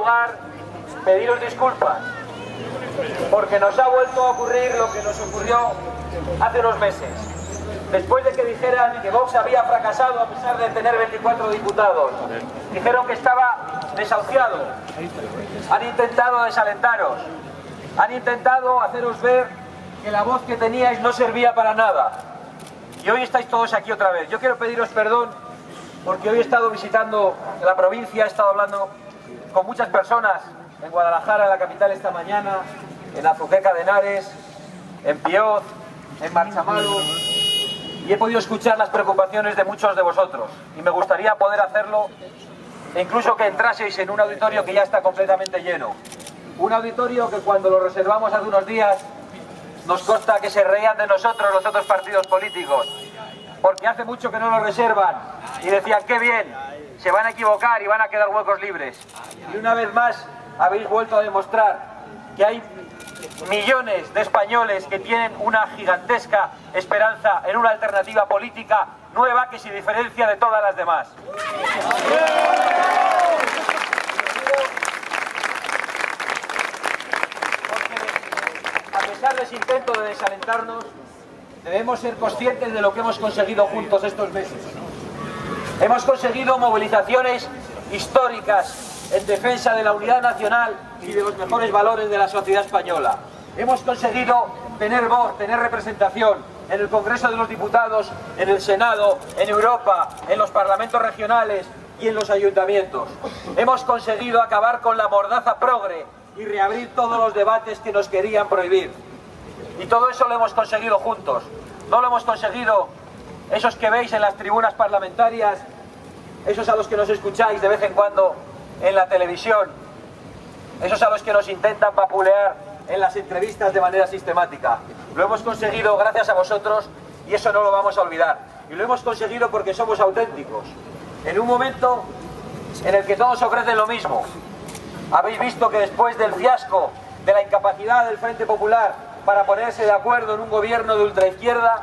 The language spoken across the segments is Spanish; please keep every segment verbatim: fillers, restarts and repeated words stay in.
lugar, pediros disculpas, porque nos ha vuelto a ocurrir lo que nos ocurrió hace unos meses. Después de que dijeran que Vox había fracasado a pesar de tener veinticuatro diputados, dijeron que estaba desahuciado, han intentado desalentaros, han intentado haceros ver que la voz que teníais no servía para nada. Y hoy estáis todos aquí otra vez. Yo quiero pediros perdón porque hoy he estado visitando la provincia, he estado hablando con muchas personas en Guadalajara, en la capital, esta mañana, en Azuqueca de Henares, en Pioz, en Marchamalu, y he podido escuchar las preocupaciones de muchos de vosotros. Y me gustaría poder hacerlo e incluso que entraseis en un auditorio que ya está completamente lleno. Un auditorio que cuando lo reservamos hace unos días nos consta que se reían de nosotros los otros partidos políticos, porque hace mucho que no lo reservan y decían qué bien, se van a equivocar y van a quedar huecos libres. Y una vez más habéis vuelto a demostrar que hay millones de españoles que tienen una gigantesca esperanza en una alternativa política nueva que se diferencia de todas las demás. A pesar de ese intento de desalentarnos, debemos ser conscientes de lo que hemos conseguido juntos estos meses. Hemos conseguido movilizaciones históricas en defensa de la unidad nacional y de los mejores valores de la sociedad española. Hemos conseguido tener voz, tener representación en el Congreso de los Diputados, en el Senado, en Europa, en los parlamentos regionales y en los ayuntamientos. Hemos conseguido acabar con la mordaza progre y reabrir todos los debates que nos querían prohibir. Y todo eso lo hemos conseguido juntos. No lo hemos conseguido esos que veis en las tribunas parlamentarias, esos a los que nos escucháis de vez en cuando en la televisión, esos a los que nos intentan vapulear en las entrevistas de manera sistemática. Lo hemos conseguido gracias a vosotros y eso no lo vamos a olvidar. Y lo hemos conseguido porque somos auténticos. En un momento en el que todos ofrecen lo mismo. Habéis visto que después del fiasco de la incapacidad del Frente Popular para ponerse de acuerdo en un gobierno de ultraizquierda,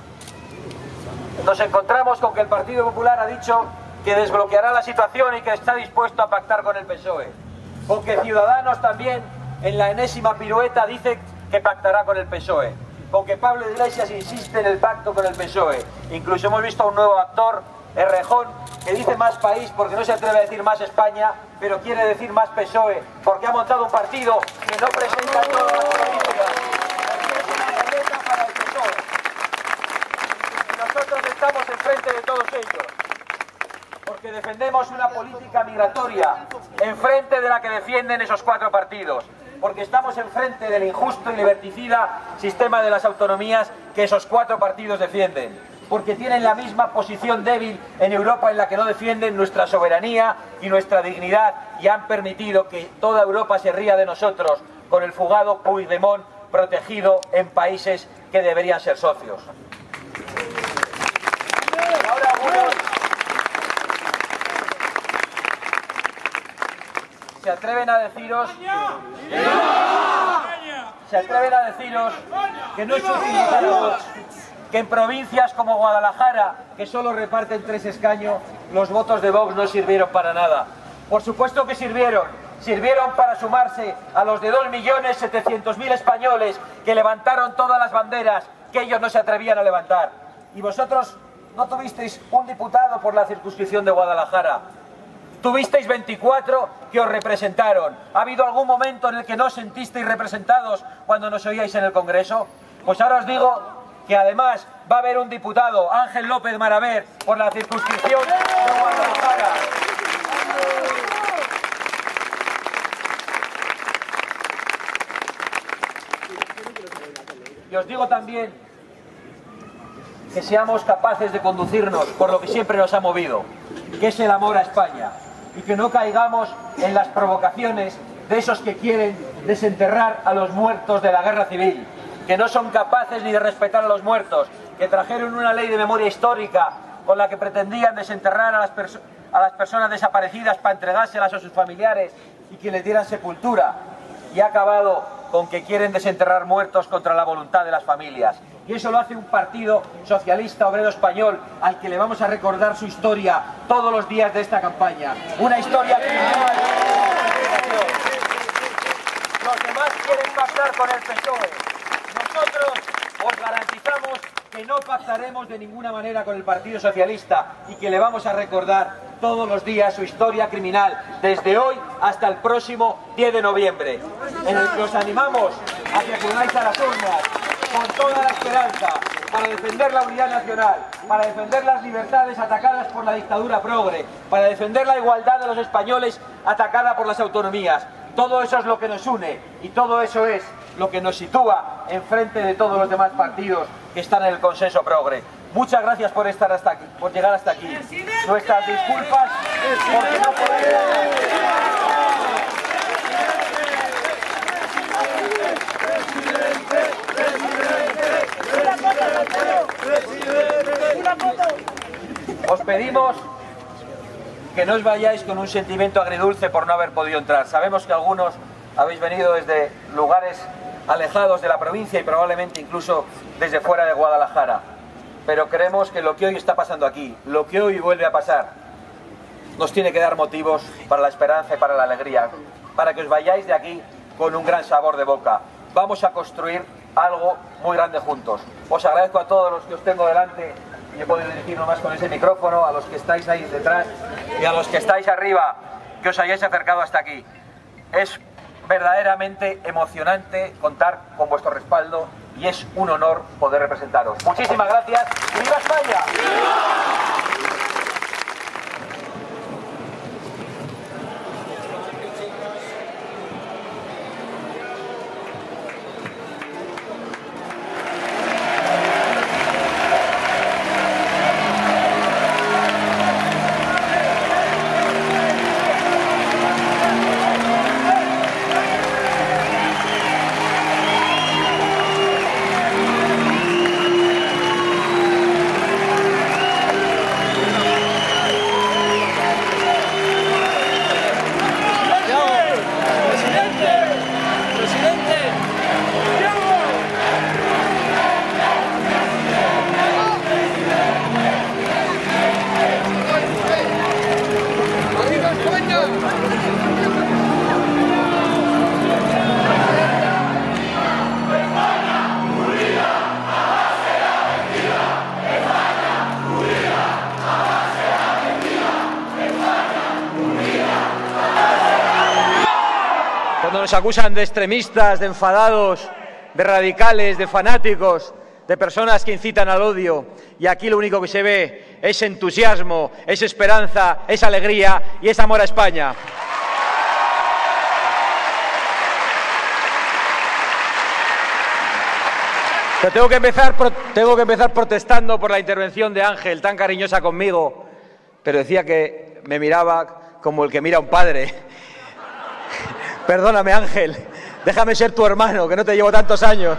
nos encontramos con que el Partido Popular ha dicho que desbloqueará la situación y que está dispuesto a pactar con el P S O E. Con que Ciudadanos también, en la enésima pirueta, dice que pactará con el P S O E. Con que Pablo Iglesias insiste en el pacto con el P S O E. Incluso hemos visto a un nuevo actor, Errejón, que dice más país porque no se atreve a decir más España, pero quiere decir más P S O E, porque ha montado un partido que no presenta todas las políticas. Es una boleta para el P S O E. Y nosotros estamos enfrente de todos ellos, porque defendemos una política migratoria enfrente de la que defienden esos cuatro partidos, porque estamos enfrente del injusto y liberticida sistema de las autonomías que esos cuatro partidos defienden, porque tienen la misma posición débil en Europa en la que no defienden nuestra soberanía y nuestra dignidad y han permitido que toda Europa se ría de nosotros con el fugado Puigdemont protegido en países que deberían ser socios. Ahora algunos se atreven a deciros se atreven a deciros que no es útil votar a Vox, que en provincias como Guadalajara, que solo reparten tres escaños, los votos de Vox no sirvieron para nada. Por supuesto que sirvieron, sirvieron para sumarse a los de dos millones setecientos mil españoles que levantaron todas las banderas que ellos no se atrevían a levantar. Y vosotros no tuvisteis un diputado por la circunscripción de Guadalajara. Tuvisteis veinticuatro que os representaron. ¿Ha habido algún momento en el que no os sentisteis representados cuando nos oíais en el Congreso? Pues ahora os digo que además va a haber un diputado, Ángel López Maraver, por la circunscripción de Guadalajara. Y os digo también que seamos capaces de conducirnos por lo que siempre nos ha movido, que es el amor a España, y que no caigamos en las provocaciones de esos que quieren desenterrar a los muertos de la guerra civil, que no son capaces ni de respetar a los muertos, que trajeron una ley de memoria histórica con la que pretendían desenterrar a las, perso a las personas desaparecidas para entregárselas a sus familiares y que les dieran sepultura, y ha acabado con que quieren desenterrar muertos contra la voluntad de las familias. Y eso lo hace un partido socialista obrero español al que le vamos a recordar su historia todos los días de esta campaña. Una historia criminal. quieren pactar con el P S O E. Nosotros os garantizamos que no pactaremos de ninguna manera con el Partido Socialista y que le vamos a recordar todos los días su historia criminal, desde hoy hasta el próximo diez de noviembre, en el que os animamos a que acudáis a las urnas con toda la esperanza para defender la unidad nacional, para defender las libertades atacadas por la dictadura progre, para defender la igualdad de los españoles atacada por las autonomías. Todo eso es lo que nos une y todo eso es lo que nos sitúa enfrente de todos los demás partidos que están en el consenso progre. Muchas gracias por estar hasta aquí, por llegar hasta aquí. ¡Presidente! Nuestras disculpas porque no podemos... Os pedimos que no os vayáis con un sentimiento agridulce por no haber podido entrar. Sabemos que algunos habéis venido desde lugares alejados de la provincia y probablemente incluso desde fuera de Guadalajara. Pero creemos que lo que hoy está pasando aquí, lo que hoy vuelve a pasar, nos tiene que dar motivos para la esperanza y para la alegría, para que os vayáis de aquí con un gran sabor de boca. Vamos a construir algo muy grande juntos. Os agradezco a todos los que os tengo delante, y he podido dirigir nomás con ese micrófono, a los que estáis ahí detrás y a los que estáis arriba, que os hayáis acercado hasta aquí. Es verdaderamente emocionante contar con vuestro respaldo y es un honor poder representaros. Muchísimas gracias y ¡viva España! Cuando nos acusan de extremistas, de enfadados, de radicales, de fanáticos, de personas que incitan al odio, y aquí lo único que se ve es entusiasmo, es esperanza, es alegría y es amor a España. Pero tengo que empezar, tengo que empezar protestando por la intervención de Ángel, tan cariñosa conmigo, pero decía que me miraba como el que mira a un padre. Perdóname, Ángel, déjame ser tu hermano, que no te llevo tantos años.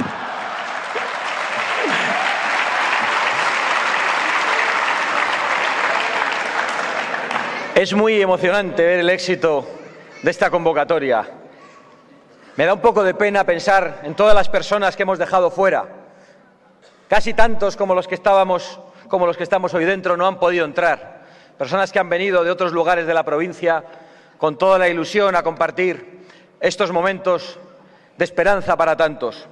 Es muy emocionante ver el éxito de esta convocatoria. Me da un poco de pena pensar en todas las personas que hemos dejado fuera. Casi tantos como los que estábamos, como los que estamos hoy dentro no han podido entrar. Personas que han venido de otros lugares de la provincia con toda la ilusión a compartir estos momentos de esperanza para tantos.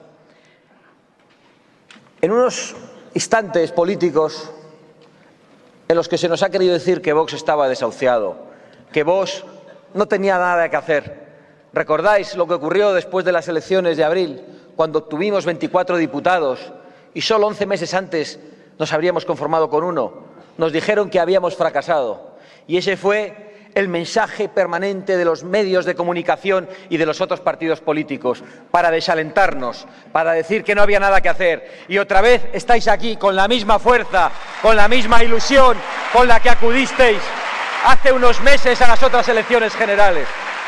En unos instantes políticos en los que se nos ha querido decir que Vox estaba desahuciado, que Vox no tenía nada que hacer. ¿Recordáis lo que ocurrió después de las elecciones de abril, cuando obtuvimos veinticuatro diputados y solo once meses antes nos habríamos conformado con uno? Nos dijeron que habíamos fracasado y ese fue el mensaje permanente de los medios de comunicación y de los otros partidos políticos, para desalentarnos, para decir que no había nada que hacer. Y otra vez estáis aquí con la misma fuerza, con la misma ilusión con la que acudisteis hace unos meses a las otras elecciones generales.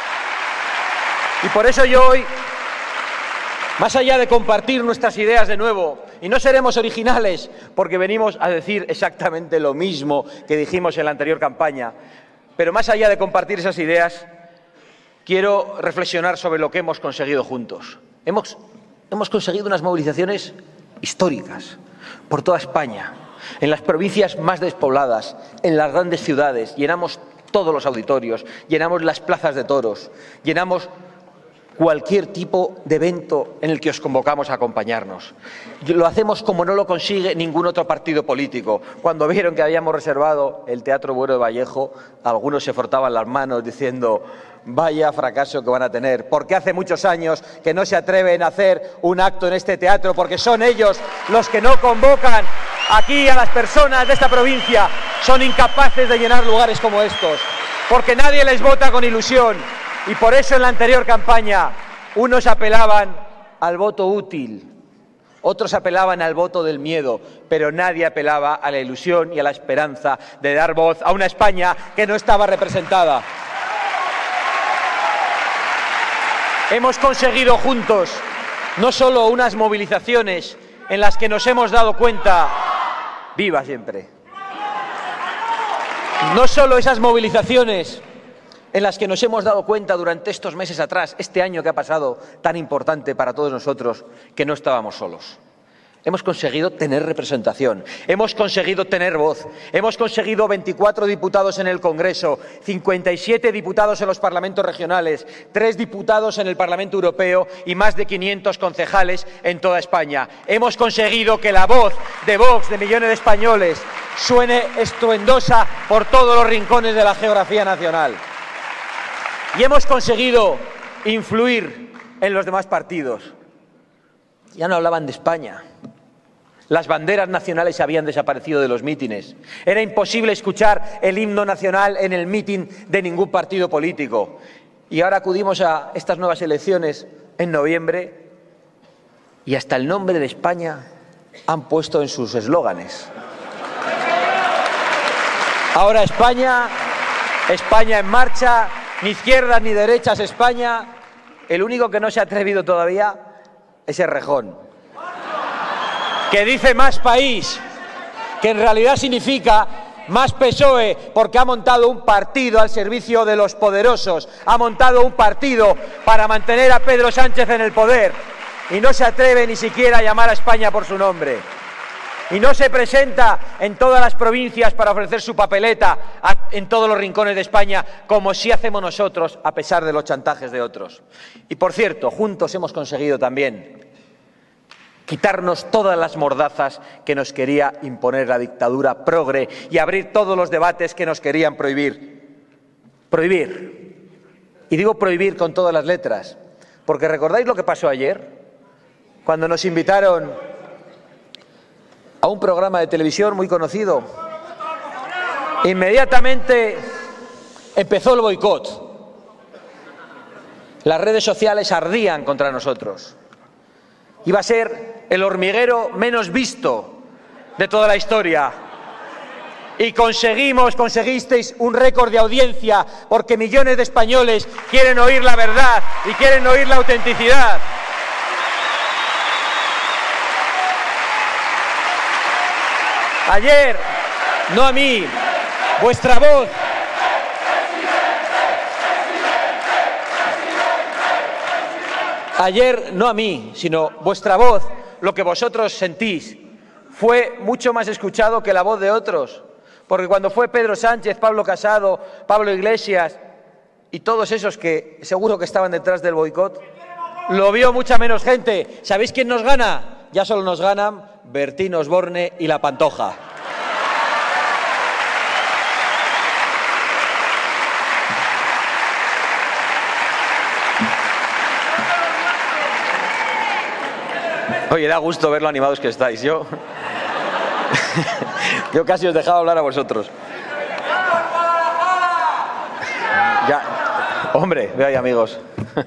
Y por eso yo hoy, más allá de compartir nuestras ideas de nuevo, y no seremos originales porque venimos a decir exactamente lo mismo que dijimos en la anterior campaña, pero más allá de compartir esas ideas, quiero reflexionar sobre lo que hemos conseguido juntos. Hemos, hemos conseguido unas movilizaciones históricas por toda España, en las provincias más despobladas, en las grandes ciudades. Llenamos todos los auditorios, llenamos las plazas de toros, llenamos cualquier tipo de evento en el que os convocamos a acompañarnos. Lo hacemos como no lo consigue ningún otro partido político. Cuando vieron que habíamos reservado el Teatro Bueno de Vallejo, algunos se frotaban las manos diciendo: vaya fracaso que van a tener, porque hace muchos años que no se atreven a hacer un acto en este teatro, porque son ellos los que no convocan aquí a las personas de esta provincia, son incapaces de llenar lugares como estos, porque nadie les vota con ilusión. Y por eso en la anterior campaña unos apelaban al voto útil, otros apelaban al voto del miedo, pero nadie apelaba a la ilusión y a la esperanza de dar voz a una España que no estaba representada. Hemos conseguido juntos no solo unas movilizaciones en las que nos hemos dado cuenta, ¡viva siempre!, no solo esas movilizaciones en las que nos hemos dado cuenta durante estos meses atrás, este año que ha pasado tan importante para todos nosotros, que no estábamos solos. Hemos conseguido tener representación, hemos conseguido tener voz, hemos conseguido veinticuatro diputados en el Congreso, cincuenta y siete diputados en los parlamentos regionales, tres diputados en el Parlamento Europeo y más de quinientos concejales en toda España. Hemos conseguido que la voz de Vox, de millones de españoles, suene estruendosa por todos los rincones de la geografía nacional. Y hemos conseguido influir en los demás partidos. Ya no hablaban de España. Las banderas nacionales habían desaparecido de los mítines. Era imposible escuchar el himno nacional en el mitin de ningún partido político. Y ahora acudimos a estas nuevas elecciones en noviembre y hasta el nombre de España han puesto en sus eslóganes. Ahora España, España en marcha, ni izquierdas ni derechas España. El único que no se ha atrevido todavía es Errejón, que dice más país, que en realidad significa más P S O E, porque ha montado un partido al servicio de los poderosos, ha montado un partido para mantener a Pedro Sánchez en el poder y no se atreve ni siquiera a llamar a España por su nombre. Y no se presenta en todas las provincias para ofrecer su papeleta a, en todos los rincones de España, como sí hacemos nosotros, a pesar de los chantajes de otros. Y por cierto, juntos hemos conseguido también quitarnos todas las mordazas que nos quería imponer la dictadura progre y abrir todos los debates que nos querían prohibir. Prohibir. Y digo prohibir con todas las letras, porque ¿recordáis lo que pasó ayer? Cuando nos invitaron a un programa de televisión muy conocido. Inmediatamente empezó el boicot. Las redes sociales ardían contra nosotros. Iba a ser el hormiguero menos visto de toda la historia. Y conseguimos, conseguisteis un récord de audiencia, porque millones de españoles quieren oír la verdad y quieren oír la autenticidad. Ayer, no a mí, vuestra voz, ayer no a mí, sino vuestra voz, lo que vosotros sentís, fue mucho más escuchado que la voz de otros, porque cuando fue Pedro Sánchez, Pablo Casado, Pablo Iglesias y todos esos que seguro que estaban detrás del boicot, lo vio mucha menos gente. ¿Sabéis quién nos gana? Ya solo nos ganan Bertín Osborne y La Pantoja. Oye, da gusto ver lo animados que estáis. Yo, yo casi os dejaba hablar a vosotros. Ya, hombre, veo ahí amigos.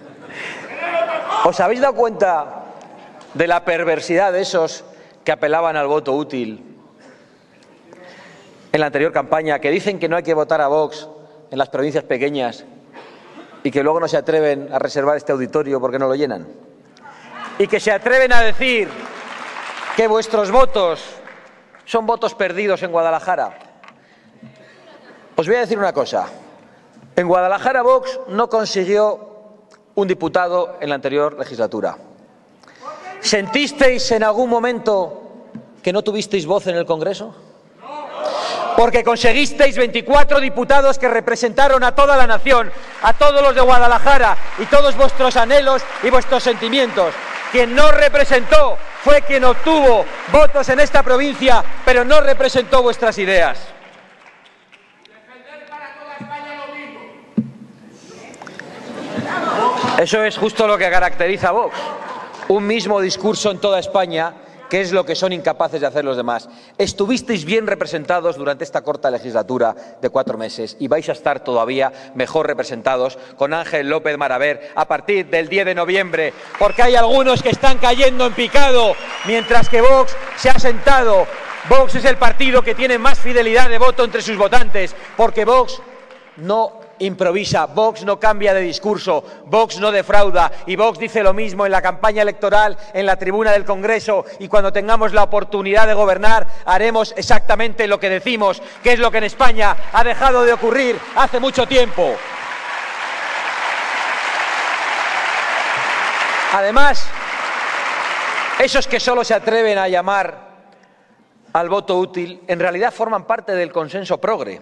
¿Os habéis dado cuenta de la perversidad de esos que apelaban al voto útil en la anterior campaña, que dicen que no hay que votar a Vox en las provincias pequeñas y que luego no se atreven a reservar este auditorio porque no lo llenan? Y que se atreven a decir que vuestros votos son votos perdidos en Guadalajara. Os voy a decir una cosa. En Guadalajara Vox no consiguió un diputado en la anterior legislatura. ¿Sentisteis en algún momento que no tuvisteis voz en el Congreso? porque conseguisteis veinticuatro diputados que representaron a toda la nación, a todos los de Guadalajara y todos vuestros anhelos y vuestros sentimientos. Quien no representó fue quien obtuvo votos en esta provincia, pero no representó vuestras ideas. Eso es justo lo que caracteriza a Vox. Un mismo discurso en toda España, que es lo que son incapaces de hacer los demás. Estuvisteis bien representados durante esta corta legislatura de cuatro meses y vais a estar todavía mejor representados con Ángel López Maraver a partir del diez de noviembre, porque hay algunos que están cayendo en picado, mientras que Vox se ha sentado. Vox es el partido que tiene más fidelidad de voto entre sus votantes, porque Vox no improvisa, Vox no cambia de discurso, Vox no defrauda y Vox dice lo mismo en la campaña electoral, en la tribuna del Congreso, y cuando tengamos la oportunidad de gobernar haremos exactamente lo que decimos, que es lo que en España ha dejado de ocurrir hace mucho tiempo. Además, esos que solo se atreven a llamar al voto útil en realidad forman parte del consenso progre.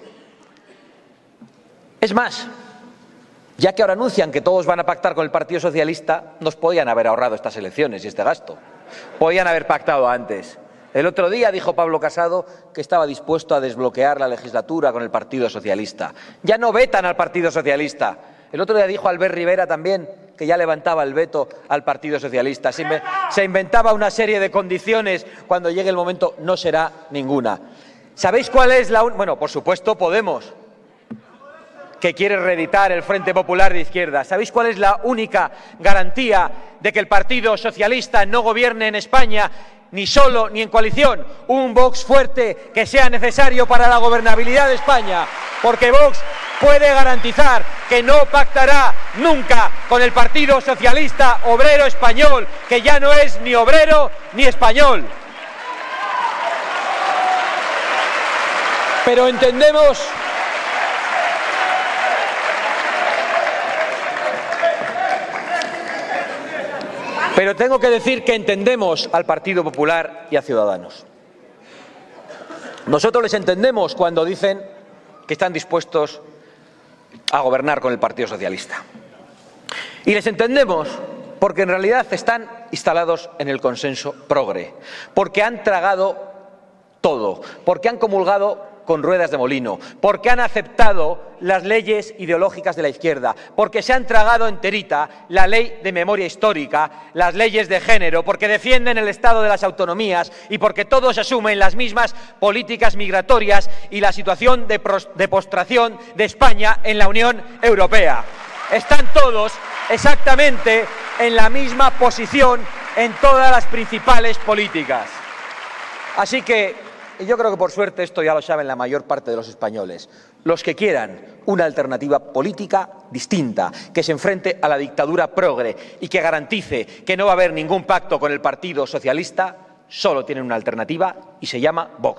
Es más, ya que ahora anuncian que todos van a pactar con el Partido Socialista, nos podían haber ahorrado estas elecciones y este gasto. Podían haber pactado antes. El otro día dijo Pablo Casado que estaba dispuesto a desbloquear la legislatura con el Partido Socialista. Ya no vetan al Partido Socialista. El otro día dijo Albert Rivera también que ya levantaba el veto al Partido Socialista. Se, inve se inventaba una serie de condiciones. Cuando llegue el momento no será ninguna. ¿Sabéis cuál es la...? Bueno, por supuesto Podemos, que quiere reeditar el Frente Popular de Izquierda. ¿Sabéis cuál es la única garantía de que el Partido Socialista no gobierne en España, ni solo ni en coalición? Un Vox fuerte que sea necesario para la gobernabilidad de España, porque Vox puede garantizar que no pactará nunca con el Partido Socialista Obrero Español, que ya no es ni obrero ni español. Pero entendemos Pero tengo que decir que entendemos al Partido Popular y a Ciudadanos. Nosotros les entendemos cuando dicen que están dispuestos a gobernar con el Partido Socialista. Y les entendemos porque en realidad están instalados en el consenso progre, porque han tragado todo, porque han comulgado con ruedas de molino, porque han aceptado las leyes ideológicas de la izquierda, porque se han tragado enterita la ley de memoria histórica, las leyes de género, porque defienden el Estado de las autonomías y porque todos asumen las mismas políticas migratorias y la situación de, de postración de España en la Unión Europea. Están todos exactamente en la misma posición en todas las principales políticas. Así que y yo creo que por suerte esto ya lo saben la mayor parte de los españoles. Los que quieran una alternativa política distinta, que se enfrente a la dictadura progre y que garantice que no va a haber ningún pacto con el Partido Socialista, solo tienen una alternativa y se llama Vox.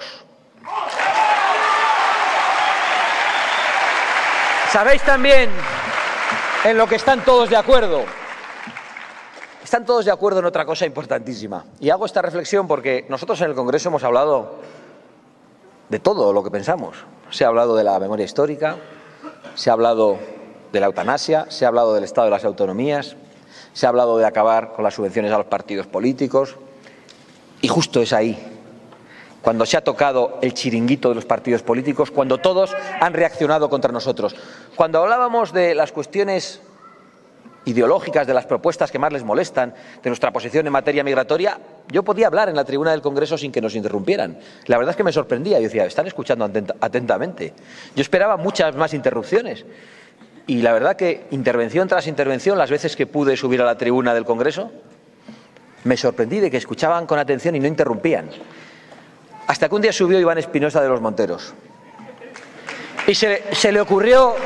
¿Sabéis también en lo que están todos de acuerdo? Están todos de acuerdo en otra cosa importantísima. Y hago esta reflexión porque nosotros en el Congreso hemos hablado de todo lo que pensamos. Se ha hablado de la memoria histórica, se ha hablado de la eutanasia, se ha hablado del Estado de las autonomías, se ha hablado de acabar con las subvenciones a los partidos políticos. Y justo es ahí, cuando se ha tocado el chiringuito de los partidos políticos, cuando todos han reaccionado contra nosotros. Cuando hablábamos de las cuestiones ideológicas, de las propuestas que más les molestan, de nuestra posición en materia migratoria, yo podía hablar en la tribuna del Congreso sin que nos interrumpieran. La verdad es que me sorprendía. Yo decía, están escuchando atentamente. Yo esperaba muchas más interrupciones. Y la verdad que intervención tras intervención, las veces que pude subir a la tribuna del Congreso, me sorprendí de que escuchaban con atención y no interrumpían. Hasta que un día subió Iván Espinosa de los Monteros. Y se, se le ocurrió...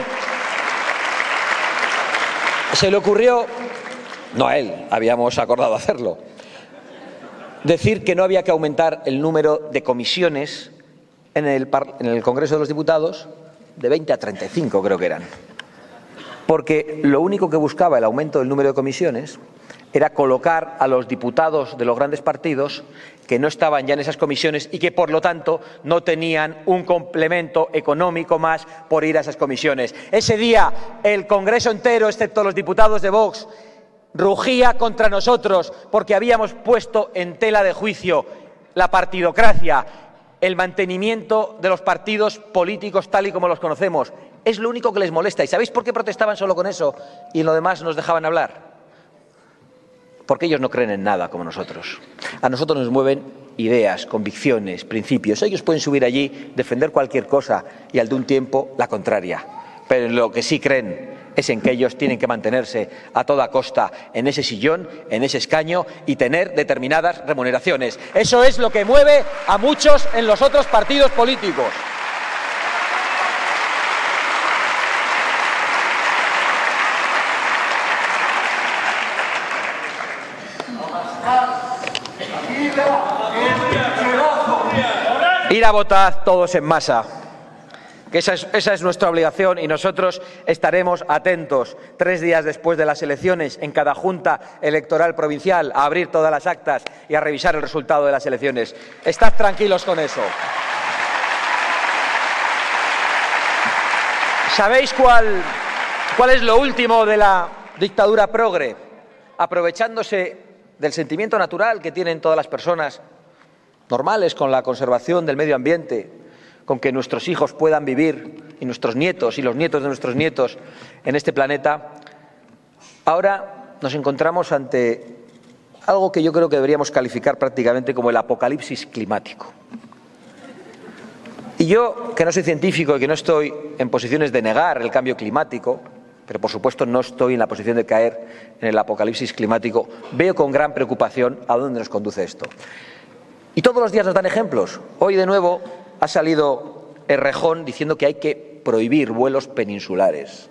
Se le ocurrió, no a él, habíamos acordado hacerlo, decir que no había que aumentar el número de comisiones en el, en el Congreso de los Diputados de veinte a treinta y cinco, creo que eran. Porque lo único que buscaba el aumento del número de comisiones era colocar a los diputados de los grandes partidos que no estaban ya en esas comisiones y que, por lo tanto, no tenían un complemento económico más por ir a esas comisiones. Ese día, el Congreso entero, excepto los diputados de Vox, rugía contra nosotros porque habíamos puesto en tela de juicio la partidocracia, el mantenimiento de los partidos políticos tal y como los conocemos. Es lo único que les molesta. ¿Y sabéis por qué protestaban solo con eso y en lo demás nos dejaban hablar? Porque ellos no creen en nada como nosotros. A nosotros nos mueven ideas, convicciones, principios. Ellos pueden subir allí, defender cualquier cosa y al de un tiempo la contraria. Pero en lo que sí creen es en que ellos tienen que mantenerse a toda costa en ese sillón, en ese escaño y tener determinadas remuneraciones. Eso es lo que mueve a muchos en los otros partidos políticos. Ir a votar todos en masa, que esa es, esa es nuestra obligación y nosotros estaremos atentos tres días después de las elecciones en cada junta electoral provincial a abrir todas las actas y a revisar el resultado de las elecciones. Estad tranquilos con eso. ¿Sabéis cuál, cuál es lo último de la dictadura progre? Aprovechándose del sentimiento natural que tienen todas las personas normales con la conservación del medio ambiente, con que nuestros hijos puedan vivir, y nuestros nietos y los nietos de nuestros nietos en este planeta, ahora nos encontramos ante algo que yo creo que deberíamos calificar prácticamente como el apocalipsis climático. Y yo, que no soy científico y que no estoy en posiciones de negar el cambio climático, pero por supuesto no estoy en la posición de caer en el apocalipsis climático, veo con gran preocupación a dónde nos conduce esto. Y todos los días nos dan ejemplos. Hoy de nuevo ha salido Errejón diciendo que hay que prohibir vuelos peninsulares.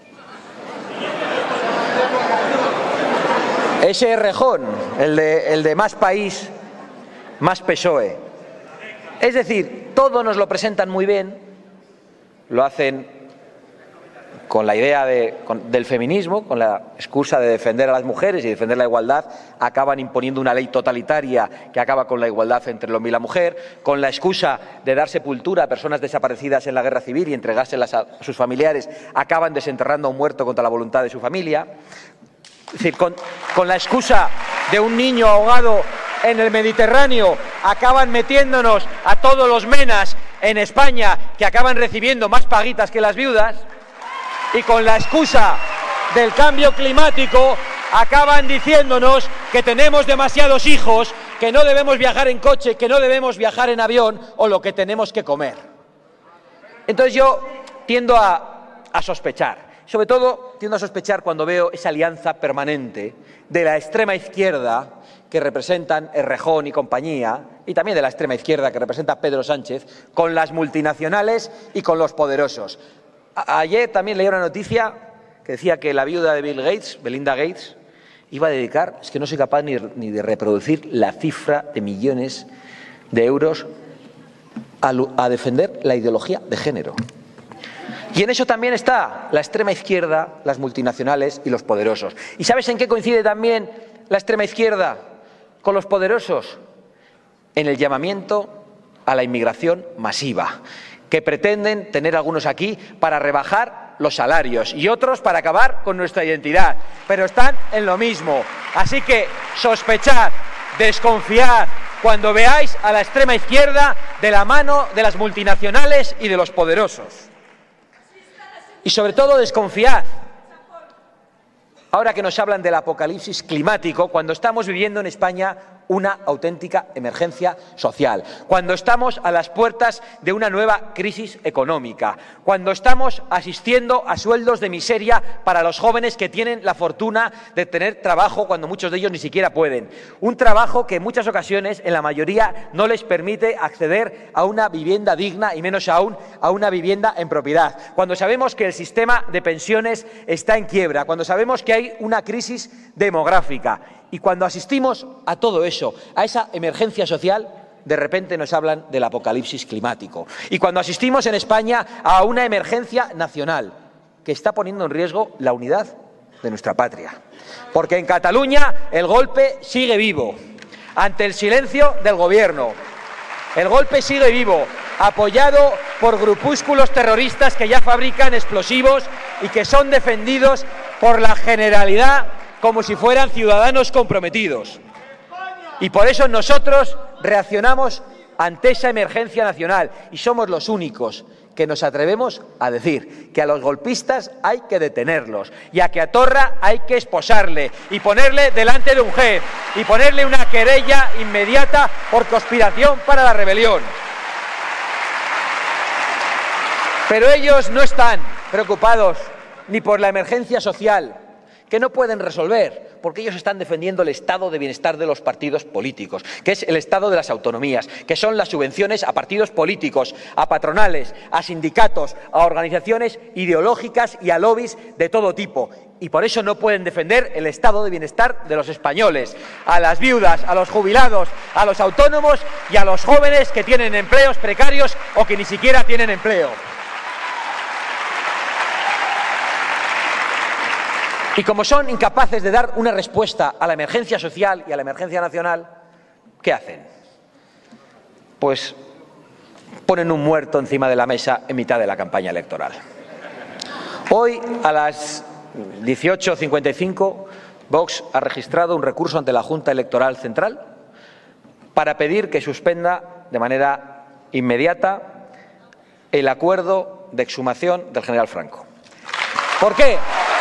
Ese Errejón, el de, el de Más País, Más P S O E. Es decir, todo nos lo presentan muy bien, lo hacen con la idea de, con, del feminismo, con la excusa de defender a las mujeres y defender la igualdad, acaban imponiendo una ley totalitaria que acaba con la igualdad entre el hombre y la mujer, con la excusa de dar sepultura a personas desaparecidas en la guerra civil y entregárselas a, a sus familiares, acaban desenterrando a un muerto contra la voluntad de su familia. Es decir, con, con la excusa de un niño ahogado en el Mediterráneo, acaban metiéndonos a todos los menas en España que acaban recibiendo más paguitas que las viudas. Y con la excusa del cambio climático acaban diciéndonos que tenemos demasiados hijos, que no debemos viajar en coche, que no debemos viajar en avión o lo que tenemos que comer. Entonces yo tiendo a, a sospechar, sobre todo tiendo a sospechar cuando veo esa alianza permanente de la extrema izquierda que representan Errejón y compañía, y también de la extrema izquierda que representa Pedro Sánchez, con las multinacionales y con los poderosos. Ayer también leí una noticia que decía que la viuda de Bill Gates, Belinda Gates, iba a dedicar, es que no soy capaz ni, ni de reproducir la cifra de millones de euros a, a defender la ideología de género. Y en eso también está la extrema izquierda, las multinacionales y los poderosos. ¿Y sabes en qué coincide también la extrema izquierda con los poderosos? En el llamamiento a la inmigración masiva, que pretenden tener algunos aquí para rebajar los salarios y otros para acabar con nuestra identidad, pero están en lo mismo. Así que sospechad, desconfiad cuando veáis a la extrema izquierda de la mano de las multinacionales y de los poderosos. Y sobre todo desconfiad, ahora que nos hablan del apocalipsis climático, cuando estamos viviendo en España una auténtica emergencia social, cuando estamos a las puertas de una nueva crisis económica, cuando estamos asistiendo a sueldos de miseria para los jóvenes que tienen la fortuna de tener trabajo cuando muchos de ellos ni siquiera pueden. Un trabajo que en muchas ocasiones, en la mayoría, no les permite acceder a una vivienda digna y menos aún a una vivienda en propiedad. Cuando sabemos que el sistema de pensiones está en quiebra, cuando sabemos que hay una crisis demográfica. Y cuando asistimos a todo eso, a esa emergencia social, de repente nos hablan del apocalipsis climático. Y cuando asistimos en España a una emergencia nacional que está poniendo en riesgo la unidad de nuestra patria. Porque en Cataluña el golpe sigue vivo, ante el silencio del Gobierno. El golpe sigue vivo, apoyado por grupúsculos terroristas que ya fabrican explosivos y que son defendidos por la Generalidad como si fueran ciudadanos comprometidos. Y por eso nosotros reaccionamos ante esa emergencia nacional y somos los únicos que nos atrevemos a decir que a los golpistas hay que detenerlos y a que a Torra hay que esposarle y ponerle delante de un juez y ponerle una querella inmediata por conspiración para la rebelión. Pero ellos no están preocupados ni por la emergencia social, que no pueden resolver, porque ellos están defendiendo el estado de bienestar de los partidos políticos, que es el estado de las autonomías, que son las subvenciones a partidos políticos, a patronales, a sindicatos, a organizaciones ideológicas y a lobbies de todo tipo. Y por eso no pueden defender el estado de bienestar de los españoles, a las viudas, a los jubilados, a los autónomos y a los jóvenes que tienen empleos precarios o que ni siquiera tienen empleo. Y como son incapaces de dar una respuesta a la emergencia social y a la emergencia nacional, ¿qué hacen? Pues ponen un muerto encima de la mesa en mitad de la campaña electoral. Hoy, a las dieciocho cincuenta y cinco, Vox ha registrado un recurso ante la Junta Electoral Central para pedir que suspenda de manera inmediata el acuerdo de exhumación del general Franco. ¿Por qué?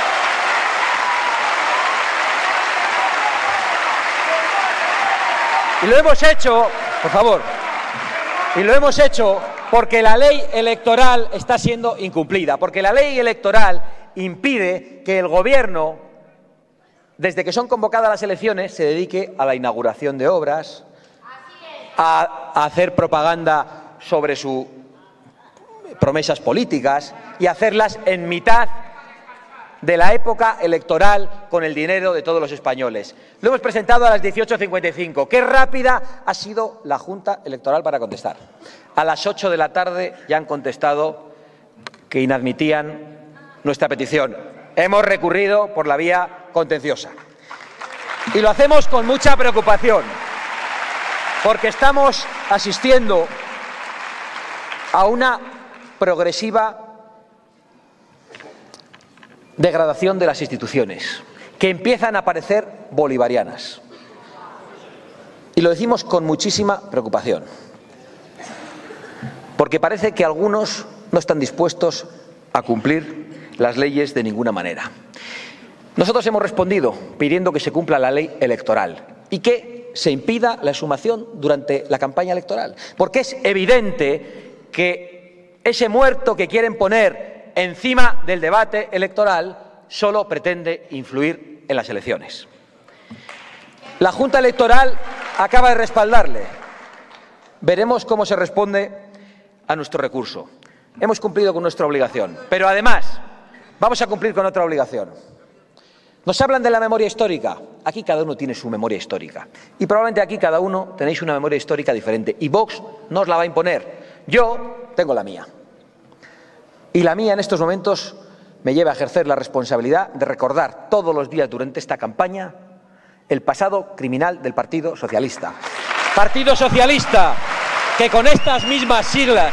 Y lo hemos hecho, por favor, y lo hemos hecho porque la ley electoral está siendo incumplida, porque la ley electoral impide que el Gobierno, desde que son convocadas las elecciones, se dedique a la inauguración de obras, a, a hacer propaganda sobre sus promesas políticas y hacerlas en mitad de la época electoral con el dinero de todos los españoles. Lo hemos presentado a las dieciocho cincuenta y cinco. Qué rápida ha sido la Junta Electoral para contestar. A las ocho de la tarde ya han contestado que inadmitían nuestra petición. Hemos recurrido por la vía contenciosa. Y lo hacemos con mucha preocupación, porque estamos asistiendo a una progresiva degradación de las instituciones, que empiezan a parecer bolivarianas. Y lo decimos con muchísima preocupación, porque parece que algunos no están dispuestos a cumplir las leyes de ninguna manera. Nosotros hemos respondido pidiendo que se cumpla la ley electoral y que se impida la exhumación durante la campaña electoral, porque es evidente que ese muerto que quieren poner encima del debate electoral solo pretende influir en las elecciones. La Junta Electoral acaba de respaldarle. Veremos cómo se responde a nuestro recurso. Hemos cumplido con nuestra obligación, pero además vamos a cumplir con otra obligación. Nos hablan de la memoria histórica. Aquí cada uno tiene su memoria histórica. Y probablemente aquí cada uno tenéis una memoria histórica diferente. Y Vox no os la va a imponer. Yo tengo la mía. Y la mía en estos momentos me lleva a ejercer la responsabilidad de recordar todos los días durante esta campaña el pasado criminal del Partido Socialista. Partido Socialista que con estas mismas siglas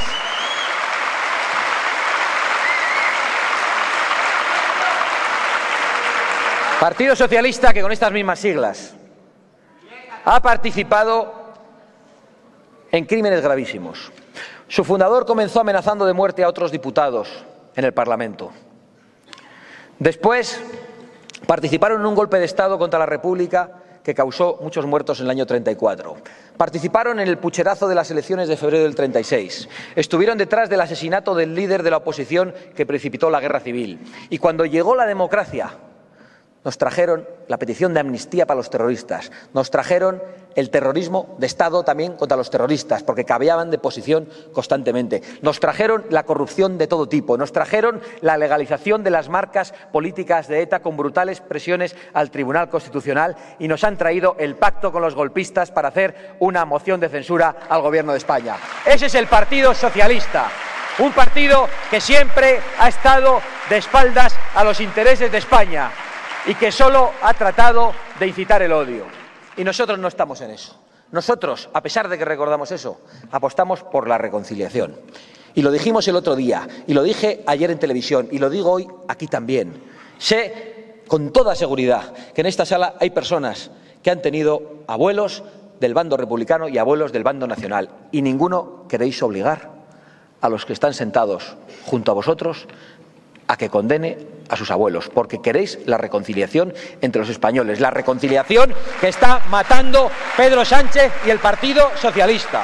Partido Socialista que con estas mismas siglas ha participado en crímenes gravísimos. Su fundador comenzó amenazando de muerte a otros diputados en el Parlamento. Después participaron en un golpe de Estado contra la República que causó muchos muertos en el año treinta y cuatro. Participaron en el pucherazo de las elecciones de febrero del treinta y seis. Estuvieron detrás del asesinato del líder de la oposición que precipitó la guerra civil. Y cuando llegó la democracia, nos trajeron la petición de amnistía para los terroristas, nos trajeron el terrorismo de Estado también contra los terroristas, porque cambiaban de posición constantemente, nos trajeron la corrupción de todo tipo, nos trajeron la legalización de las marcas políticas de ETA con brutales presiones al Tribunal Constitucional y nos han traído el pacto con los golpistas para hacer una moción de censura al Gobierno de España. Ese es el Partido Socialista, un partido que siempre ha estado de espaldas a los intereses de España. y que solo ha tratado de incitar el odio. Y nosotros no estamos en eso. Nosotros, a pesar de que recordamos eso, apostamos por la reconciliación. Y lo dijimos el otro día, y lo dije ayer en televisión, y lo digo hoy aquí también. Sé con toda seguridad que en esta sala hay personas que han tenido abuelos del bando republicano y abuelos del bando nacional, y ninguno queréis obligar a los que están sentados junto a vosotros a que condene a sus abuelos, porque queréis la reconciliación entre los españoles, la reconciliación que está matando Pedro Sánchez y el Partido Socialista.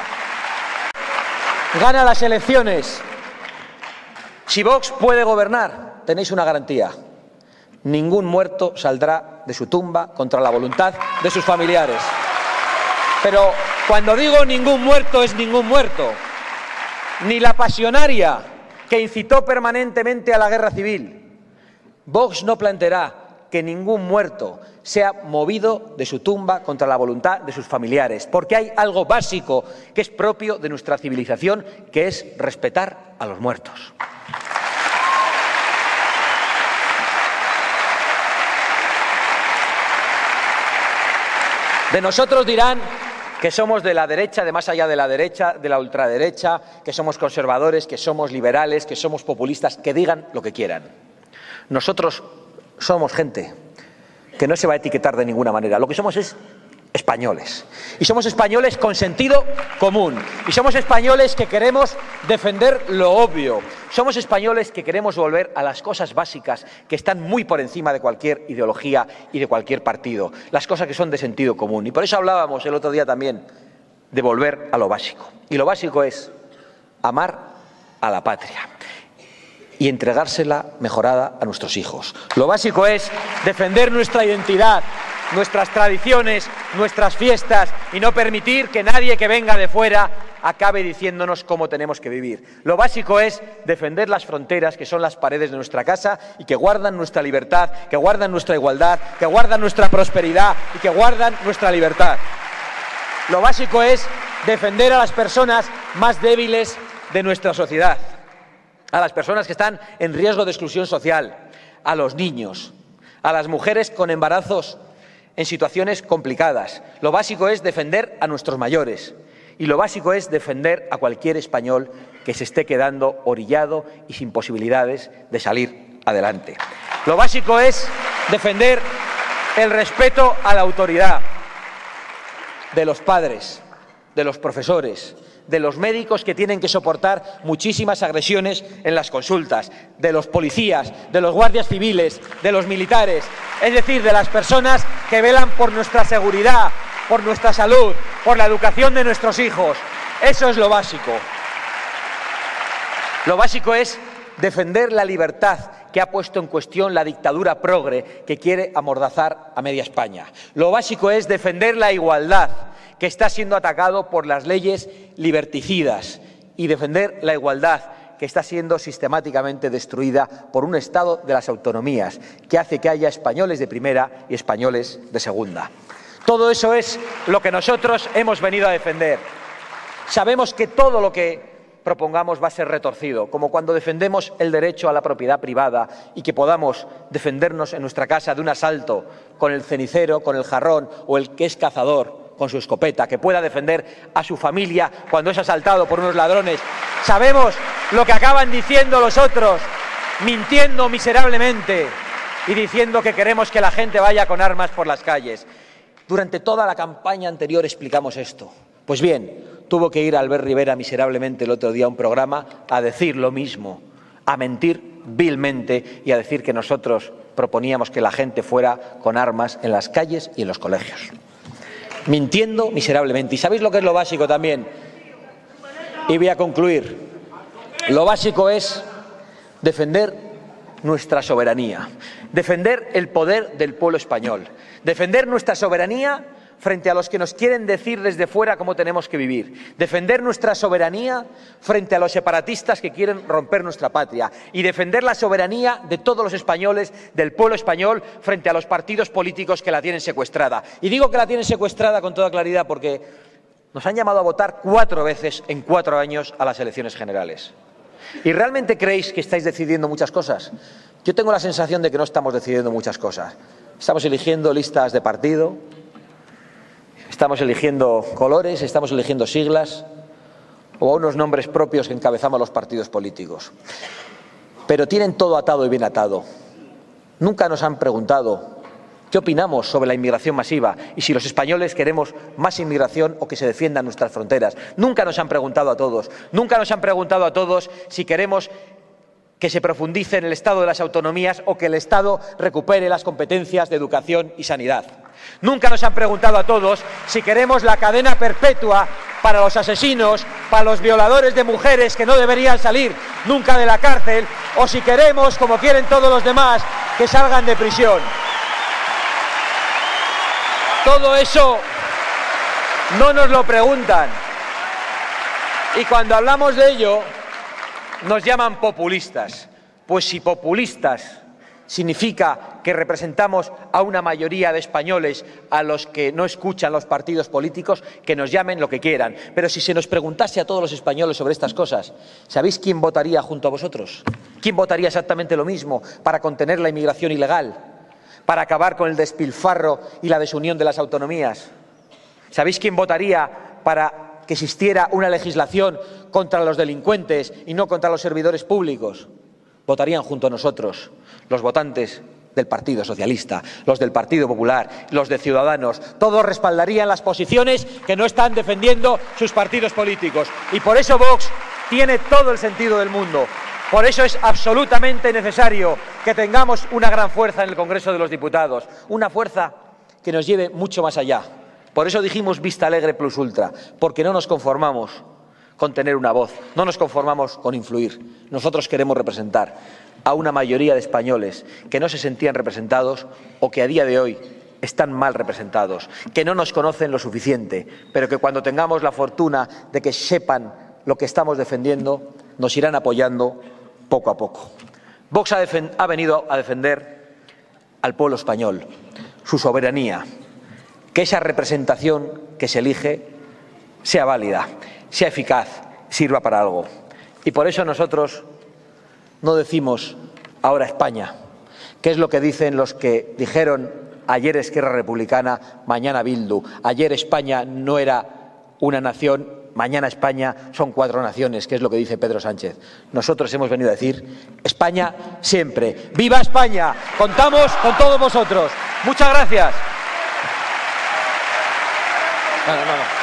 Gana las elecciones. Si Vox puede gobernar, tenéis una garantía. Ningún muerto saldrá de su tumba contra la voluntad de sus familiares. Pero cuando digo ningún muerto, es ningún muerto. Ni la pasionaria que incitó permanentemente a la guerra civil. Vox no planteará que ningún muerto sea movido de su tumba contra la voluntad de sus familiares, porque hay algo básico que es propio de nuestra civilización, que es respetar a los muertos. De nosotros dirán que somos de la derecha, de más allá de la derecha, de la ultraderecha, que somos conservadores, que somos liberales, que somos populistas, que digan lo que quieran. Nosotros somos gente que no se va a etiquetar de ninguna manera. Lo que somos es españoles. Y somos españoles con sentido común. Y somos españoles que queremos defender lo obvio. Somos españoles que queremos volver a las cosas básicas que están muy por encima de cualquier ideología y de cualquier partido. Las cosas que son de sentido común. Y por eso hablábamos el otro día también de volver a lo básico. Y lo básico es amar a la patria y entregársela mejorada a nuestros hijos. Lo básico es defender nuestra identidad, nuestras tradiciones, nuestras fiestas y no permitir que nadie que venga de fuera acabe diciéndonos cómo tenemos que vivir. Lo básico es defender las fronteras, que son las paredes de nuestra casa y que guardan nuestra libertad, que guardan nuestra igualdad, que guardan nuestra prosperidad y que guardan nuestra libertad. Lo básico es defender a las personas más débiles de nuestra sociedad, a las personas que están en riesgo de exclusión social, a los niños, a las mujeres con embarazos en situaciones complicadas. Lo básico es defender a nuestros mayores y lo básico es defender a cualquier español que se esté quedando orillado y sin posibilidades de salir adelante. Lo básico es defender el respeto a la autoridad de los padres, de los profesores, de los médicos que tienen que soportar muchísimas agresiones en las consultas, de los policías, de los guardias civiles, de los militares, es decir, de las personas que velan por nuestra seguridad, por nuestra salud, por la educación de nuestros hijos. Eso es lo básico. Lo básico es defender la libertad que ha puesto en cuestión la dictadura progre que quiere amordazar a media España. Lo básico es defender la igualdad, que está siendo atacado por las leyes liberticidas, y defender la igualdad, que está siendo sistemáticamente destruida por un Estado de las autonomías, que hace que haya españoles de primera y españoles de segunda. Todo eso es lo que nosotros hemos venido a defender. Sabemos que todo lo que propongamos va a ser retorcido, como cuando defendemos el derecho a la propiedad privada y que podamos defendernos en nuestra casa de un asalto con el cenicero, con el jarrón o el que es cazador con su escopeta, que pueda defender a su familia cuando es asaltado por unos ladrones. Sabemos lo que acaban diciendo los otros, mintiendo miserablemente y diciendo que queremos que la gente vaya con armas por las calles. Durante toda la campaña anterior explicamos esto. Pues bien, tuvo que ir Albert Rivera miserablemente el otro día a un programa a decir lo mismo, a mentir vilmente y a decir que nosotros proponíamos que la gente fuera con armas en las calles y en los colegios. Mintiendo miserablemente. ¿Y sabéis lo que es lo básico también? Y voy a concluir. Lo básico es defender nuestra soberanía, defender el poder del pueblo español, defender nuestra soberanía frente a los que nos quieren decir desde fuera cómo tenemos que vivir, defender nuestra soberanía frente a los separatistas que quieren romper nuestra patria y defender la soberanía de todos los españoles, del pueblo español, frente a los partidos políticos que la tienen secuestrada. Y digo que la tienen secuestrada con toda claridad porque nos han llamado a votar cuatro veces en cuatro años a las elecciones generales. ¿Y realmente creéis que estáis decidiendo muchas cosas? Yo tengo la sensación de que no estamos decidiendo muchas cosas. Estamos eligiendo listas de partido, estamos eligiendo colores, estamos eligiendo siglas o unos nombres propios que encabezamos los partidos políticos. Pero tienen todo atado y bien atado. Nunca nos han preguntado qué opinamos sobre la inmigración masiva y si los españoles queremos más inmigración o que se defiendan nuestras fronteras. Nunca nos han preguntado a todos. Nunca nos han preguntado a todos si queremos que se profundice en el Estado de las autonomías o que el Estado recupere las competencias de educación y sanidad. Nunca nos han preguntado a todos si queremos la cadena perpetua para los asesinos, para los violadores de mujeres que no deberían salir nunca de la cárcel, o si queremos, como quieren todos los demás, que salgan de prisión. Todo eso no nos lo preguntan. Y cuando hablamos de ello, nos llaman populistas. Pues si populistas significa que representamos a una mayoría de españoles a los que no escuchan los partidos políticos, que nos llamen lo que quieran. Pero si se nos preguntase a todos los españoles sobre estas cosas, ¿sabéis quién votaría junto a vosotros? ¿Quién votaría exactamente lo mismo para contener la inmigración ilegal? ¿Para acabar con el despilfarro y la desunión de las autonomías? ¿Sabéis quién votaría para que existiera una legislación contra los delincuentes y no contra los servidores públicos? Votarían junto a nosotros los votantes del Partido Socialista, los del Partido Popular, los de Ciudadanos. Todos respaldarían las posiciones que no están defendiendo sus partidos políticos. Y por eso Vox tiene todo el sentido del mundo. Por eso es absolutamente necesario que tengamos una gran fuerza en el Congreso de los Diputados, una fuerza que nos lleve mucho más allá. Por eso dijimos Vista Alegre Plus Ultra, porque no nos conformamos con tener una voz, no nos conformamos con influir. Nosotros queremos representar a una mayoría de españoles que no se sentían representados o que a día de hoy están mal representados, que no nos conocen lo suficiente, pero que cuando tengamos la fortuna de que sepan lo que estamos defendiendo, nos irán apoyando poco a poco. Vox ha, ha venido a defender al pueblo español, su soberanía, que esa representación que se elige sea válida, sea eficaz, sirva para algo. Y por eso nosotros no decimos ahora España, que es lo que dicen los que dijeron ayer Esquerra Republicana, mañana Bildu. Ayer España no era una nación, mañana España son cuatro naciones, que es lo que dice Pedro Sánchez. Nosotros hemos venido a decir España siempre. ¡Viva España! Contamos con todos vosotros. Muchas gracias. No, no, no.